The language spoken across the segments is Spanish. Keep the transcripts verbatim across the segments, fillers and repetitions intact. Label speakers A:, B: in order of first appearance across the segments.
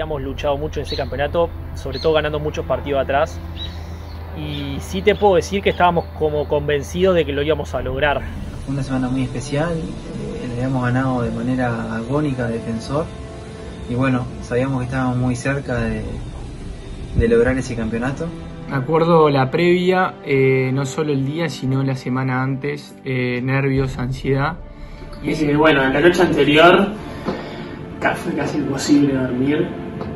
A: habíamos luchado mucho en ese campeonato, sobre todo ganando muchos partidos atrás. Y sí te puedo decir que estábamos como convencidos de que lo íbamos a lograr.
B: Fue una semana muy especial, eh, le habíamos ganado de manera agónica a Defensor y bueno, sabíamos que estábamos muy cerca de, de lograr ese campeonato.
C: Me acuerdo la previa, eh, no solo el día, sino la semana antes, eh, nervios, ansiedad.
D: Y es que bueno, en la noche anterior fue casi imposible dormir.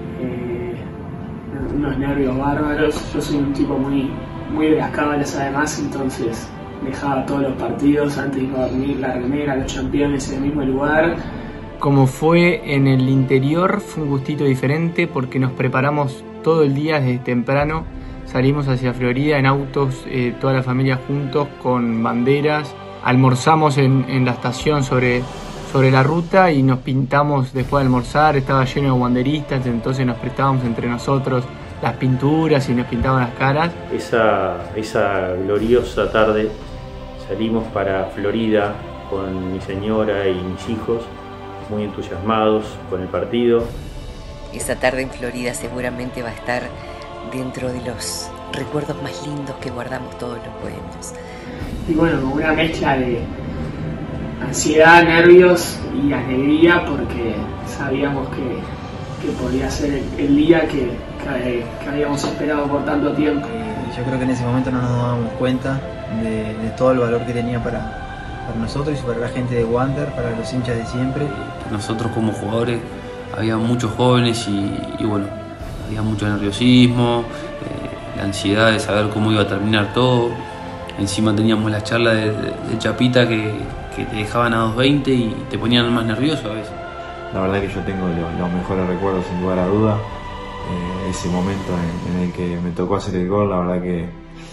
D: Unos nervios bárbaros. Yo soy un tipo muy, muy de las cábalas además, entonces dejaba todos los partidos antes de ir a dormir, la remera, los campeones en el mismo lugar.
C: Como fue en el interior, fue un gustito diferente porque nos preparamos todo el día desde temprano. Salimos hacia Florida en autos, eh, toda la familia juntos con banderas. Almorzamos en, en la estación sobre, sobre la ruta y nos pintamos después de almorzar. Estaba lleno de banderistas, entonces nos prestábamos entre nosotros las pinturas y nos pintaban las caras.
E: Esa, esa gloriosa tarde salimos para Florida con mi señora y mis hijos, muy entusiasmados con el partido.
F: Esa tarde en Florida seguramente va a estar dentro de los recuerdos más lindos que guardamos todos los bohemios.
D: Y bueno, con una mezcla de ansiedad, nervios y alegría porque sabíamos que, que podía ser el, el día que, que, que habíamos esperado por tanto tiempo.
B: Eh, yo creo que en ese momento no nos dábamos cuenta de, de todo el valor que tenía para, para nosotros y para la gente de Wander, para los hinchas de siempre.
G: Nosotros como jugadores había muchos jóvenes y, y bueno, había mucho nerviosismo, eh, la ansiedad de saber cómo iba a terminar todo. Encima teníamos la charla de, de, de Chapita que, que te dejaban a dos veinte y te ponían más nervioso a veces.
H: La verdad que yo tengo los, los mejores recuerdos sin lugar a duda. Eh, ese momento en, en el que me tocó hacer el gol, la verdad que,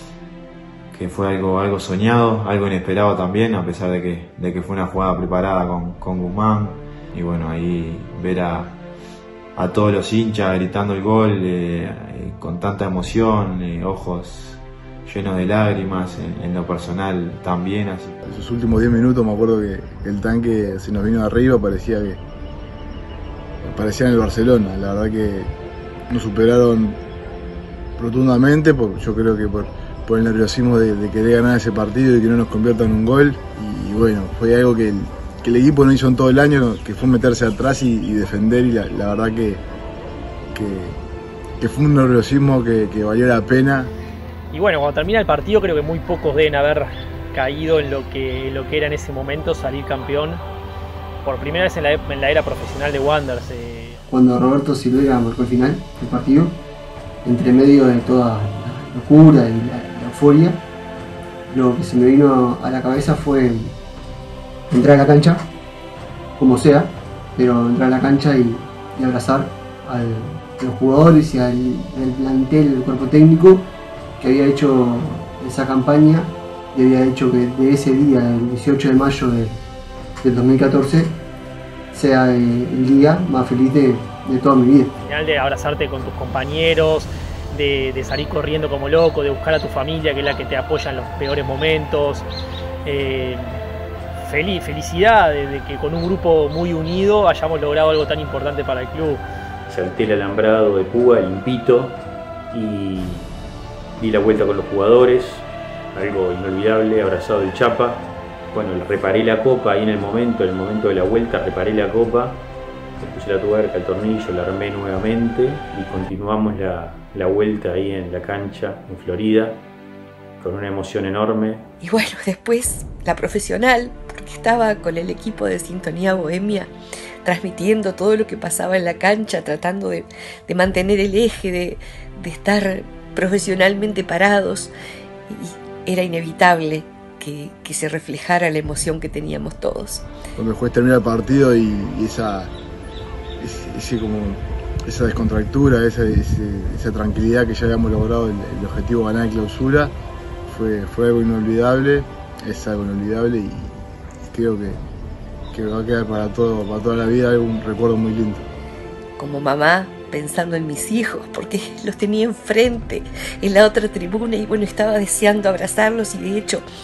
H: que fue algo, algo soñado, algo inesperado también, a pesar de que, de que fue una jugada preparada con, con Guzmán. Y bueno, ahí ver a, a todos los hinchas gritando el gol eh, con tanta emoción, eh, ojos llenos de lágrimas, en, en lo personal también. Así.
I: Esos últimos diez minutos me acuerdo que el tanque se nos vino de arriba, parecía que parecía en el Barcelona. La verdad que nos superaron rotundamente, por, yo creo que por, por el nerviosismo de, de querer ganar ese partido y que no nos conviertan en un gol. Y, y bueno, fue algo que el, que el equipo no hizo en todo el año, que fue meterse atrás y, y defender, y la, la verdad que, que, que fue un nerviosismo que, que valió la pena.
A: Y bueno, cuando termina el partido creo que muy pocos deben haber caído en lo que, lo que era en ese momento salir campeón por primera vez en la, en la era profesional de Wanderers. Eh.
J: Cuando Roberto Silvera marcó el final del partido, entre medio de toda la locura y la, la euforia, lo que se me vino a la cabeza fue entrar a la cancha, como sea, pero entrar a la cancha y, y abrazar al, a los jugadores y al, al plantel, el cuerpo técnico que había hecho esa campaña y había hecho que de ese día, el dieciocho de mayo de, del dos mil catorce, sea el día más feliz de, de toda mi vida.
A: Al final de abrazarte con tus compañeros, de, de salir corriendo como loco, de buscar a tu familia, que es la que te apoya en los peores momentos. Eh, feliz, felicidad de, de que con un grupo muy unido hayamos logrado algo tan importante para el club.
E: Salté el alambrado de púa limpito y di la vuelta con los jugadores, algo inolvidable, abrazado del Chapa. Bueno, reparé la copa ahí en el momento, en el momento de la vuelta, reparé la copa, le puse la tuerca, el tornillo, la armé nuevamente y continuamos la, la vuelta ahí en la cancha, en Florida, con una emoción enorme.
F: Y bueno, después la profesional, porque estaba con el equipo de Sintonía Bohemia, transmitiendo todo lo que pasaba en la cancha, tratando de, de mantener el eje, de, de estar profesionalmente parados, y era inevitable que, que se reflejara la emoción que teníamos todos.
I: Cuando el juez termina el partido y, y esa, ese, ese como, esa descontractura, esa, ese, esa tranquilidad que ya habíamos logrado, el, el objetivo de ganar la clausura, fue, fue algo inolvidable, es algo inolvidable y creo que, que va a quedar para, todo, para toda la vida un recuerdo muy lindo.
F: Como mamá, pensando en mis hijos, porque los tenía enfrente, en la otra tribuna, y bueno, estaba deseando abrazarlos, y de hecho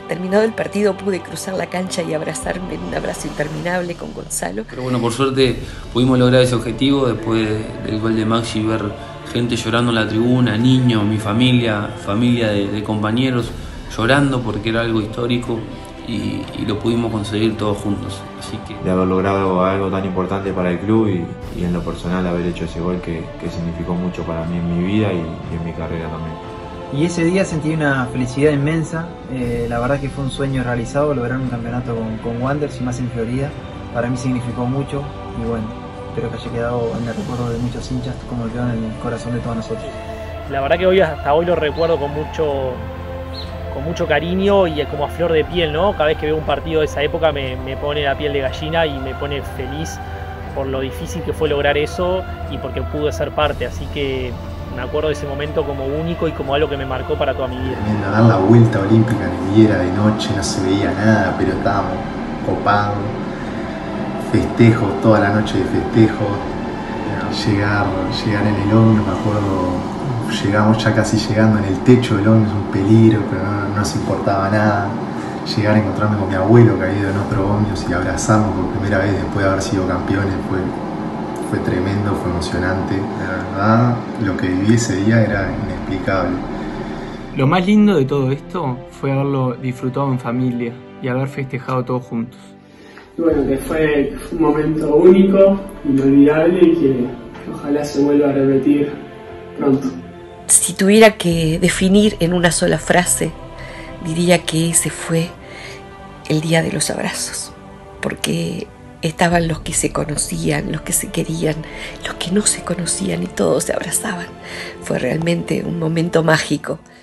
F: Terminado el partido pude cruzar la cancha y abrazarme en un abrazo interminable con Gonzalo.
G: Pero bueno, por suerte pudimos lograr ese objetivo después del gol de Maxi, ver gente llorando en la tribuna, niños, mi familia, familia de, de compañeros llorando porque era algo histórico y, y lo pudimos conseguir todos juntos. Así que...
H: de haber logrado algo tan importante para el club y, y en lo personal haber hecho ese gol que, que significó mucho para mí en mi vida y, y en mi carrera también.
B: Y ese día sentí una felicidad inmensa, eh, la verdad que fue un sueño realizado, lograr un campeonato con, con Wanderers y más en Florida, para mí significó mucho y bueno, espero que haya quedado en el recuerdo de muchos hinchas como quedó en el corazón de todos nosotros.
A: La verdad que hoy hasta hoy lo recuerdo con mucho, con mucho cariño y como a flor de piel, ¿no? Cada vez que veo un partido de esa época me, me pone la piel de gallina y me pone feliz por lo difícil que fue lograr eso y porque pude ser parte, así que me acuerdo de ese momento como único y como algo que me marcó para toda mi vida.
K: Tremendo, dar la vuelta olímpica en Riviera de noche, no se veía nada, pero estábamos copados, festejos, toda la noche de festejos, llegar, llegar en el ómnibus, me acuerdo, llegamos ya casi llegando en el techo del ómnibus, un peligro, pero no, no nos importaba nada. Llegar a encontrarme con mi abuelo que había ido en otro ómnibus y abrazarnos por primera vez después de haber sido campeones fue... fue tremendo, fue emocionante, la verdad lo que viví ese día era inexplicable.
C: Lo más lindo de todo esto fue haberlo disfrutado en familia y haber festejado todos juntos.
D: Y bueno, que fue un momento único, inolvidable y que, que ojalá se vuelva a repetir pronto.
F: Si tuviera que definir en una sola frase, diría que ese fue el día de los abrazos, porque estaban los que se conocían, los que se querían, los que no se conocían y todos se abrazaban. Fue realmente un momento mágico.